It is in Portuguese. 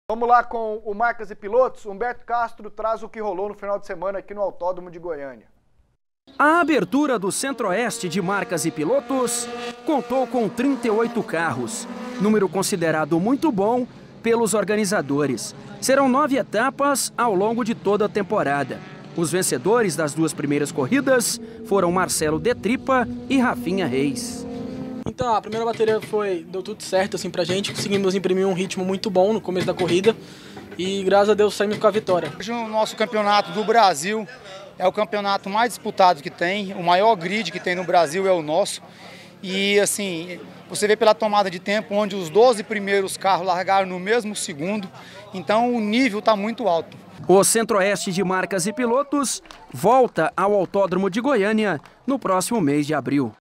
Vamos lá com o Marcas e Pilotos. Humberto Castro traz o que rolou no final de semana aqui no Autódromo de Goiânia. A abertura do Centro-Oeste de Marcas e Pilotos contou com 38 carros, número considerado muito bom pelos organizadores. Serão 9 etapas ao longo de toda a temporada. Os vencedores das 2 primeiras corridas foram Marcelo Detripa e Rafinha Reis. Então, a primeira bateria deu tudo certo assim pra gente, conseguimos imprimir um ritmo muito bom no começo da corrida e graças a Deus saímos com a vitória. Hoje o nosso campeonato do Brasil é o campeonato mais disputado que tem, o maior grid que tem no Brasil é o nosso. E assim, você vê pela tomada de tempo, onde os 12 primeiros carros largaram no mesmo segundo, então o nível está muito alto. O Centro-Oeste de Marcas e Pilotos volta ao Autódromo de Goiânia no próximo mês de abril.